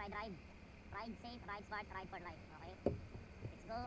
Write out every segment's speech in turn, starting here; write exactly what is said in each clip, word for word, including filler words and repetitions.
ride, ride. Ride safe, ride smart, ride for life. Okay? Let's go.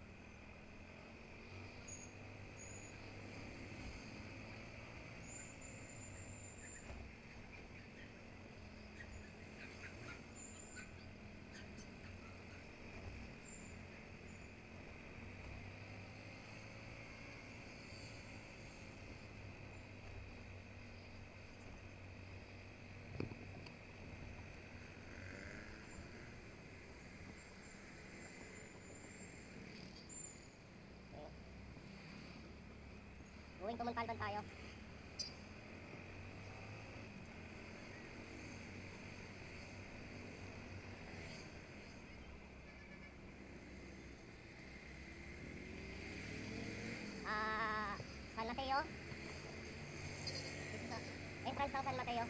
Going to Montalban tayo. Ah, San Mateo. This is the entrance ng San Mateo.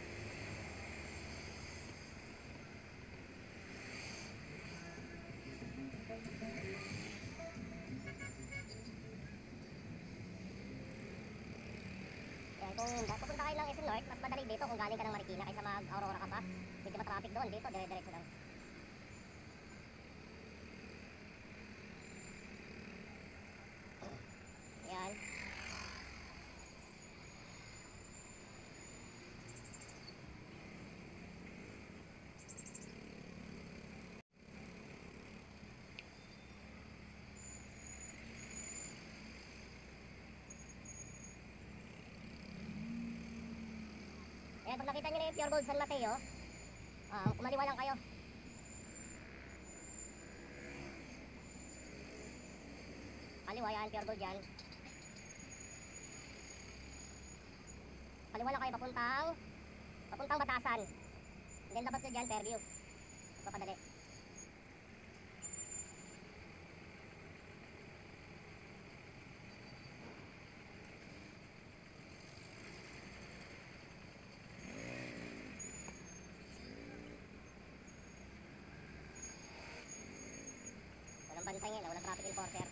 Kung pupunta kayo ng S M North, mas madali dito kung galing ka ng Marikina kaysa mag-Aurora ka pa. Medyo matraffic doon, dito dire-diretso lang. Ayan. Ayan, pag nakita nyo na yung Pure Gold San Mateo, uh, kumaliwa lang kayo. Kaliwa yan, Pure Gold yan. Kaliwa lang kayo papuntang papuntang Batasan. And then labas nyo dyan, Fairview. Papadali. Walang bantay ngayon, walang traffic enforcer.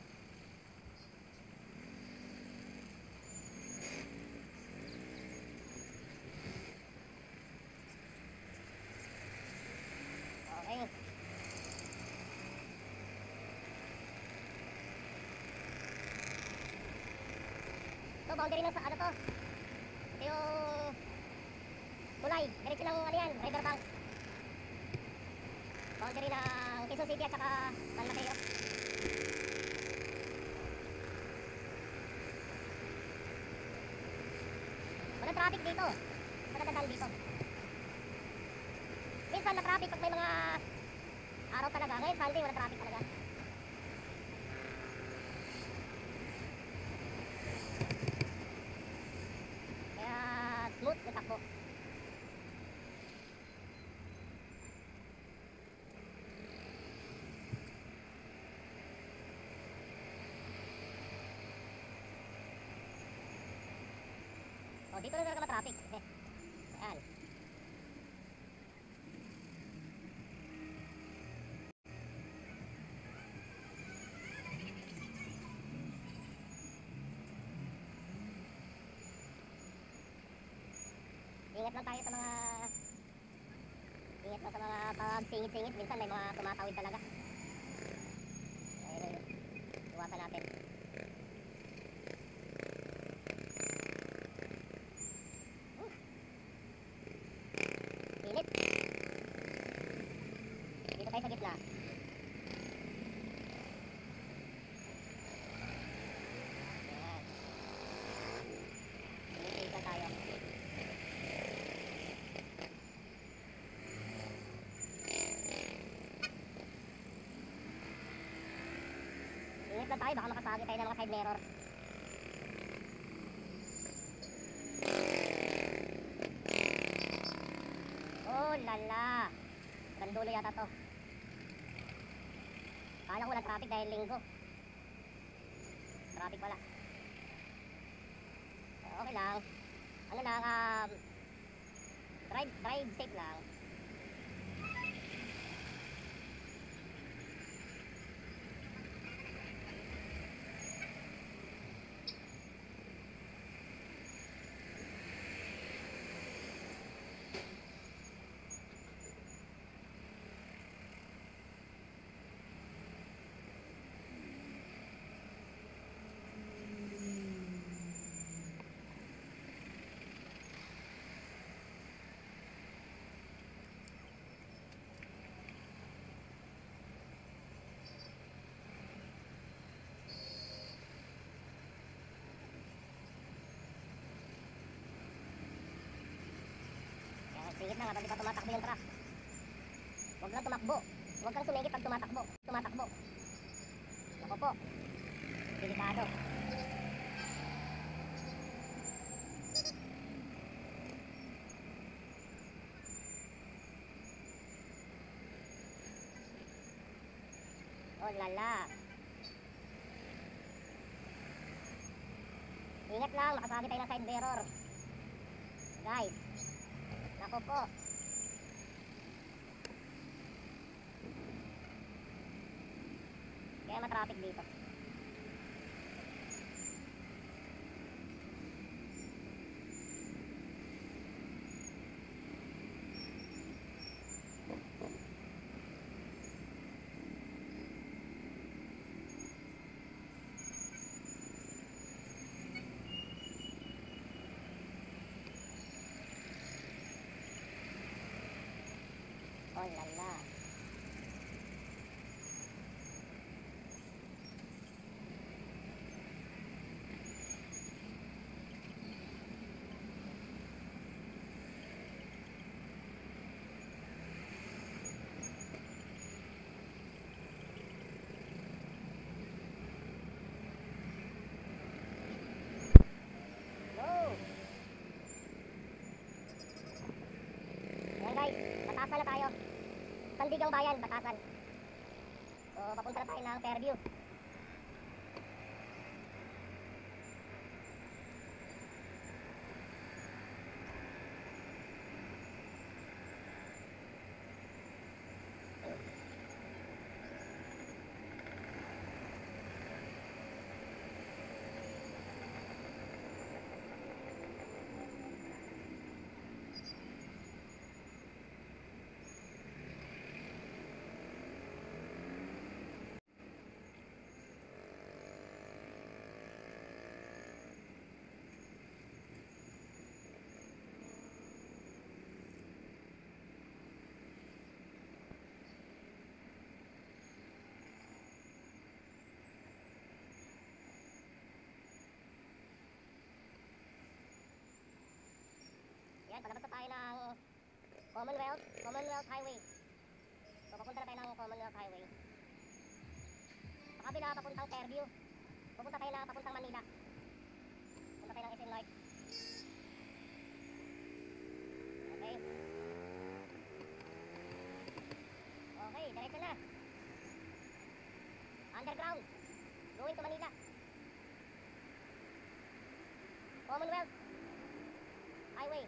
Okay. Ito, boundary ng sa ano to? Ito yung tulay. Diretso ng ano yan, Riverbank. Boundary ng Quezon City at saka San Mateo. Walang traffic dito. Walang dadaan dito. Minsan na traffic pag may mga araw talaga. Ngayon Sunday walang traffic talaga. Kaya smooth yung takbo. Oh, dito na talaga ma-traffic. Eh. Ayan. Ingat lang tayo sa mga Ingat lang sa mga pagsingit-singit. Minsan may mga tumatawid talaga. Ayun, iwasan natin. Init. Dito tayo sa gitna. Ayan. Init lang tayo. Ingat lang tayo, baka makasagi tayo ng mga side mirror. Oh lala, Gandulo yata to. Kala ko walang traffic dahil linggo. Traffic wala. Okay lang. Ano lang, um, drive, drive safe lang. Singit lang habang di pa tumatakbo yung truck. Huwag lang tumakbo. Huwag kang sumingit pag tumatakbo. Tumatakbo. Naku po. Delikado. Oh lala. Ingat lang, makasabi tayo ng side mirror. Guys. Naku po. Kaya matraffic dito. Oh lala. Ayan guys, batasan na tayo. Sandigang Bayan, Batasan. So, papunta na tayo ng Fairview. Yan, palabas na tayo ng Commonwealth, Commonwealth Highway. So, papunta na tayo ng Commonwealth Highway. Sa kabila, papuntang Fairview. Pupunta tayo na papuntang Manila. Punta tayo ng S N North. Okay. Okay, diretso na. Underground. Going to Manila. Commonwealth Highway.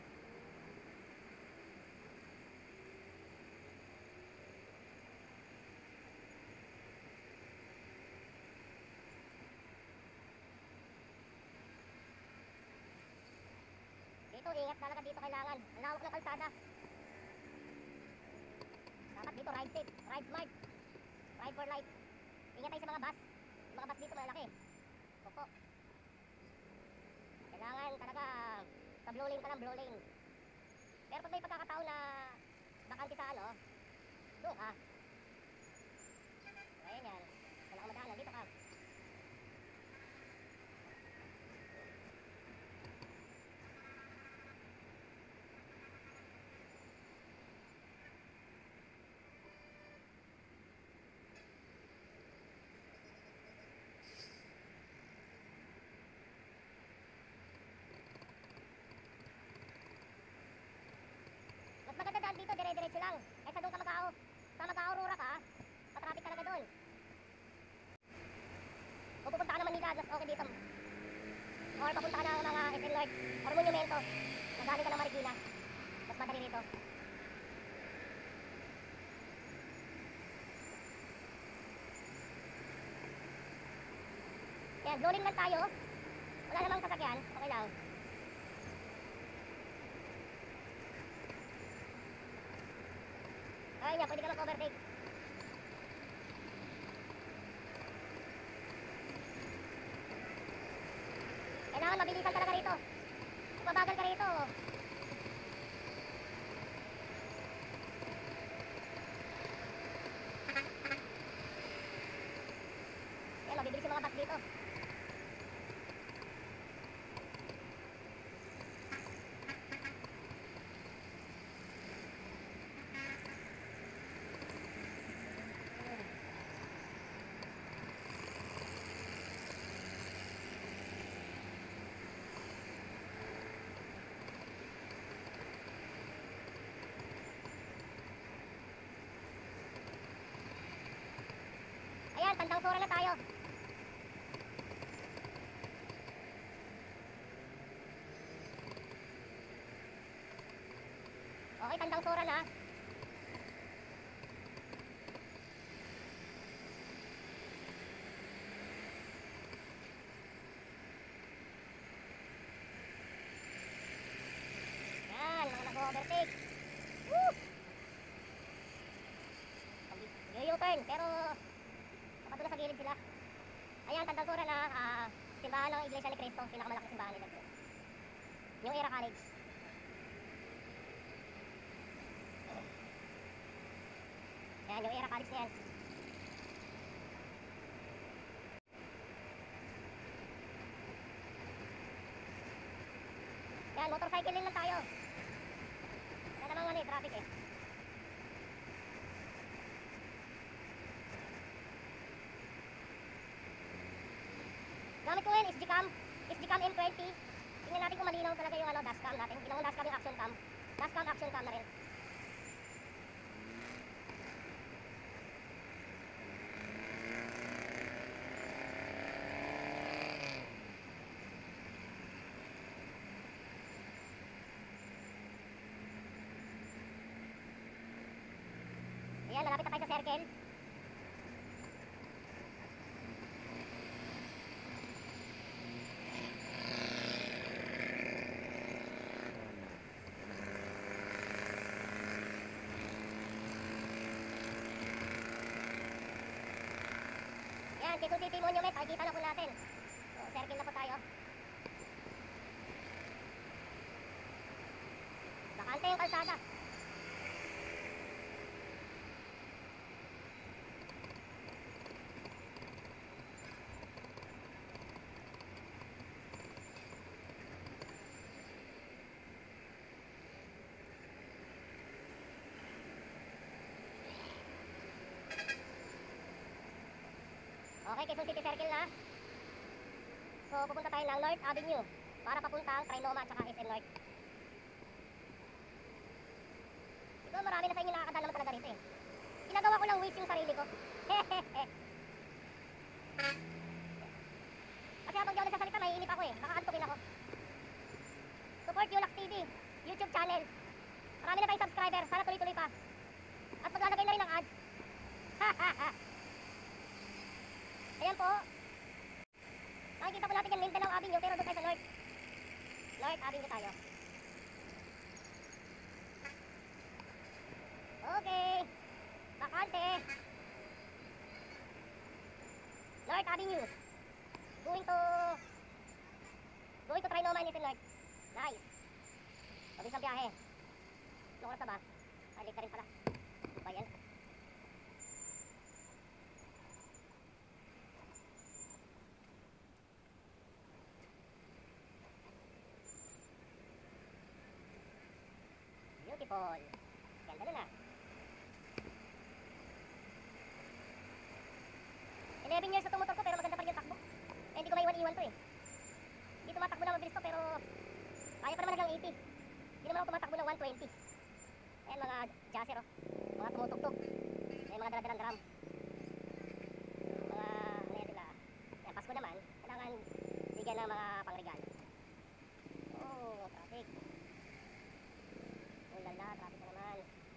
Dito, ingat talaga dito kailangan. Ang lawak ng kalsada. Dapat dito ride safe, ride smart, ride for life. Ingat tayo sa mga bus. Yung mga bus dito malaki. Opo. Kailangan talaga sa blue lane ka lang, blue lane. Pero pag may pagkakataon na bakante sa ano, doon ka. Ayan yan. Wala kang madaanan, dito ka. Mas maganda daan dito, dire-diretso lang. Kaysa doon ka mag-ao. Sa mag-aurora ka, patraffic talaga doon. Kung pupunta ka ng Manila, mas okay dito. Or papunta ka ng mga S N North or Monumento. Nagaling ka ng Marikina. Mas madali rito. Yan, blue lane lang tayo. Wala namang sasakyan. Okay lang. Ayun yan, pwede ka mag-overtake. Kailangan mabilisan talaga rito. Kung mabagal ka rito, yan, mabibilis yung mga bus dito. Tandang sura na tayo. Okay, tandang sura na. Yan, mga nag-overtake. Woo! Yung-U-turn, pero kapag doon sa gilid sila. Ayan, tandang sura na. Uh, simbahan ng Iglesia ni Cristo, pinakamalaking simbahan nila. New Era College. Ayan, yung Era College na yan. Yan, motorcycle din lang tayo. Wala namang ano eh, traffic eh. Gamit ko ngayon, S G cam. S G cam M twenty. Tingnan natin kung malinaw talaga yung ano, dashcam natin. Ginawang dashcam yung action cam. Dashcam, action cam na rin. Ayan, malapit na tayo sa circle. Ayan, Quezon City Monument, pakikita na po natin. So, circle na po tayo. Bakante yung kalsada. Okay, Quezon City Circle na. So, pupunta tayo ng North Avenue para papuntang Trinoma at saka S M North. Ito, marami na sa inyo nakakadaan naman talaga rito eh. Ginagawa ko lang waste yung sarili ko. Kasi habang di ako nagsasalita, maiinip ako eh. Baka antukin ako. Support Yulax T V, YouTube channel. Marami na tayong subscriber. Sana tuloy-tuloy pa. At maglalagay na rin ng ads. Ayan po. Nakikita po natin yan, Mindanao Avenue, pero doon tayo sa North. North Avenue tayo. Okay. Bakante. North Avenue. Going to... Going to Trinoma and S M North. Nice. Mabilis ang biyahe. Anong oras na ba? Ah, late ka rin pala. Ba yan? Beautiful. Ganda na na. eleven years na tumutok ko pero maganda pa rin yung takbo. Eh, hindi ko maiwan-iwan to eh. Hindi tumatakbo na mabilis to pero kaya pa naman hanggang eighty. Hindi naman ako tumatakbo ng one twenty. Ayan mga jazzer oh. Mga tumutok-tok. May mga daladalang drum. Mga ano yan sila. Yan, Pasko naman. Kailangan bigyan ng mga pangregalo. Oh, traffic. Oh lala, traffic na naman.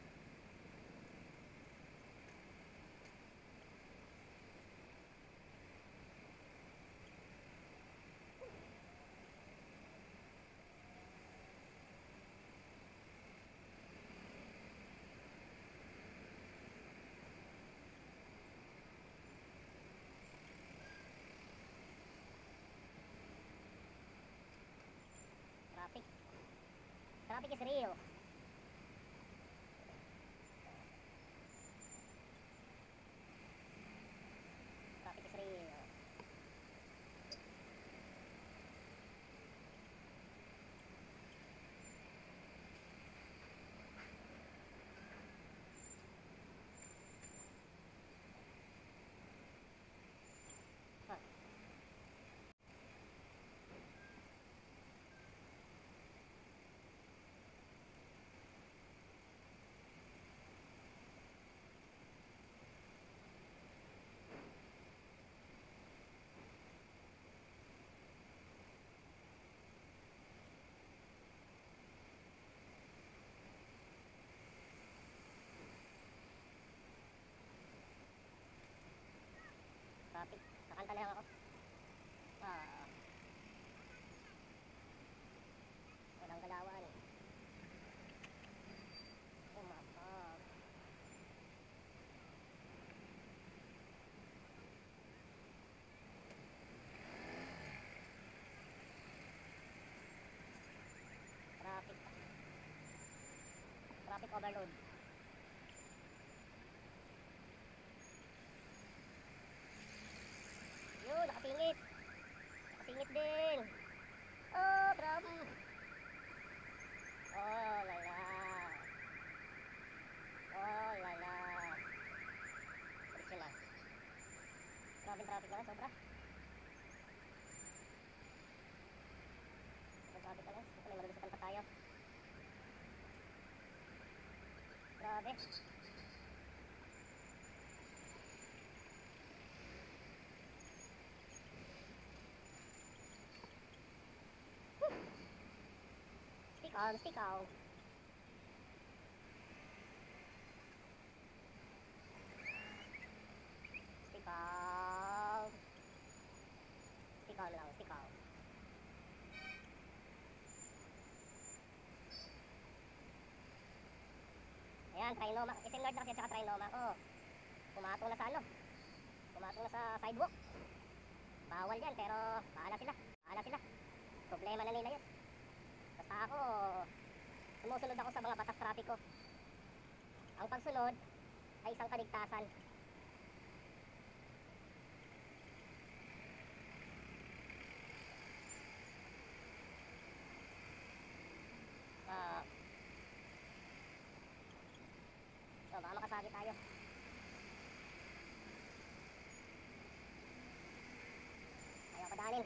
Traffic. Traffic is real. Traffic is real. Huh. Traffic. Nakanta na lang ako. Ah. Walang galawan. Oh my God. Traffic. Traffic overload. Yun, nakasingit. Nakasingit din. Oh, grabe. Oh, lala. Oh, lala. Balik sila. Grabe traffic na lang, sobra. Sobrang traffic na lang. Ito may malulusatan pa tayo. Grabe. Stick on, stick on. Stick on. Stick on lang, stick on. Ayan, trinoma. Isang Lord na kasi at saka trinoma. Oh, pumatong na sa ano. Pumatong na sa sidewalk. Bawal yan, pero bahala sila. Bahala sila. Problema na nila yun. Basta ako, sumusunod ako sa mga batas trapiko. Ang pagsunod ay isang kaligtasan. Ah, so baka makasagi tayo. Ayaw ko danin.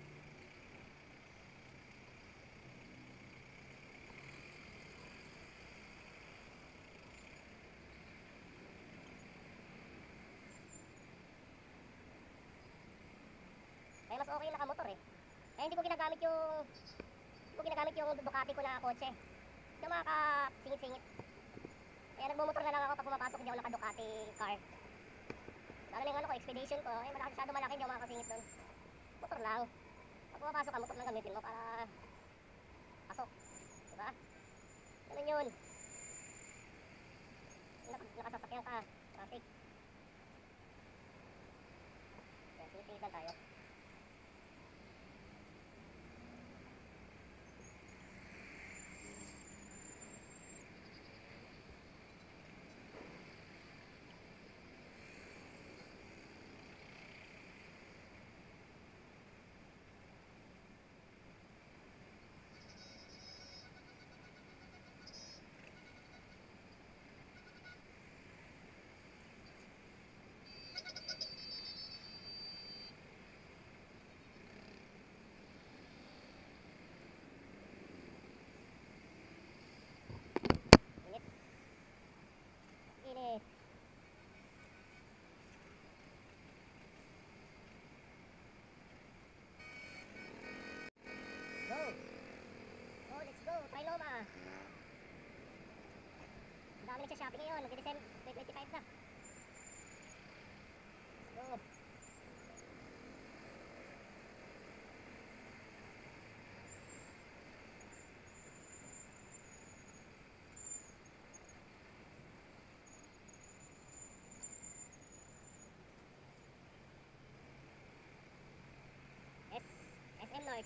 Kaya mas okay yung nakamotor eh. Kaya hindi ko ginagamit yung hindi ko ginagamit yung Ducati ko na kotse. Yung mga ka-singit-singit. Kaya nagmumotor na lang ako pag pumapasok, hindi ako naka-Ducati car. Lalo na yung ano ko, expedition ko, eh malaki, masyado malaki, hindi ako makakasingit doon. Motor lang. Pag pumapasok ka, motor lang gamitin mo para pasok. Diba? Ganun yun. Nak nakasasakyan ka, traffic. Kaya singit-singit lang tayo. Init. Init. Go. Oh, let's go. Trinoma. Ang dami nagsha-shopping ngayon. Mag-December twenty twenty-five na. Let's go. S SM North.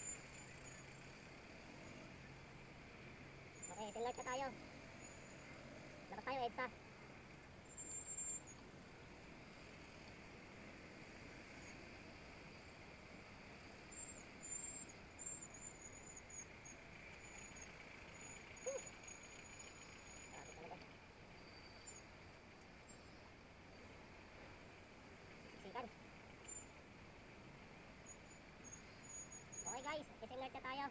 Okay, S M North na tayo. Labas tayo, EDSA. Whew. Grabe talaga. Siksikan. Okay guys, S M North na tayo.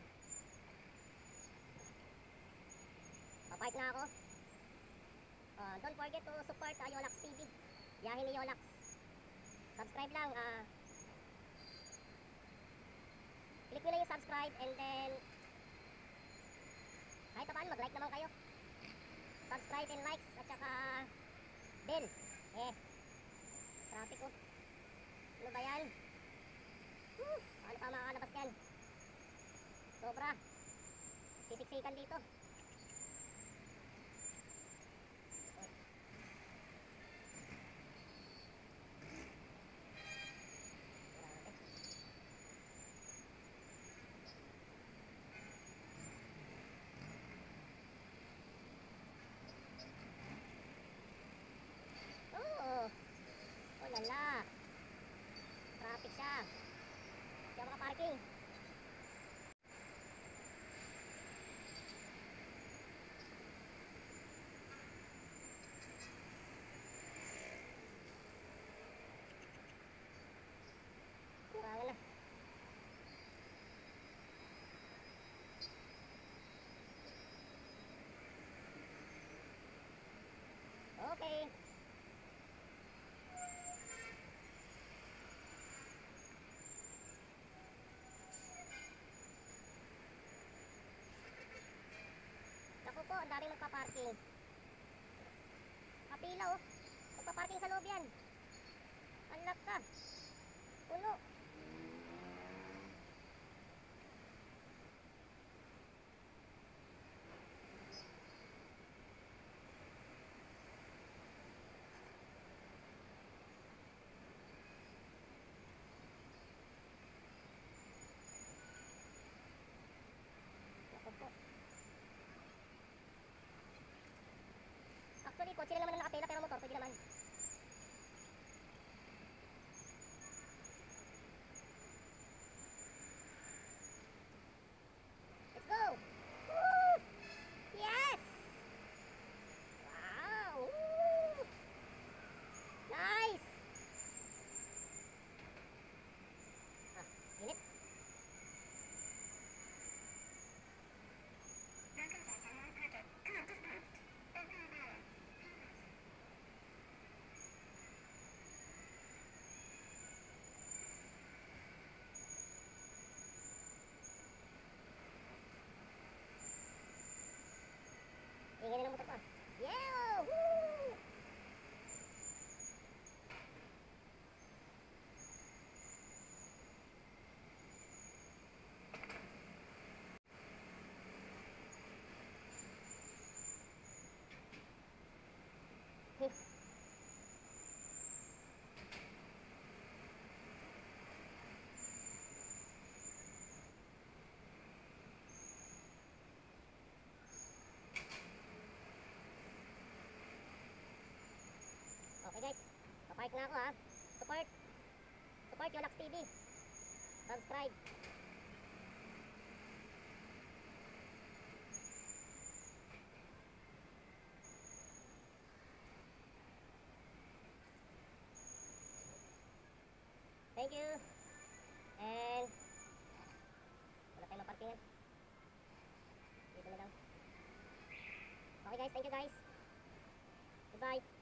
Papark na ako. Uh, don't forget to support uh, Yolax T V. Yahin ni Yolax. Subscribe lang. Uh, click nyo lang yung subscribe and then kahit pa paano mag-like naman kayo. Subscribe and likes at saka bell. Eh, traffic ko. Ano ba yan? Hmm, paano pa makakalabas yan? Sobra. Sisiksikan dito. Oh, oh lala. Traffic siya. Hindi ako makaparking. Kurangan na. Okay. Naku po, ang daming magpa-parking. Kapila oh. Magpa-parking sa loob yan. Unlock ka. Puno. Naku po. Actually, kotse lang naman ang nakapila pero motor, pwede naman. Let's go! Woo! Yes! Wow! Woo! Nice! Ah, init. Ingin na ng motor ko. Yeah! Woo! Okay guys, papark na ako ha. Support. Support Yolax T V. Subscribe. Thank you. And wala tayong maparkingan. Dito na lang. Okay guys, thank you guys. Goodbye.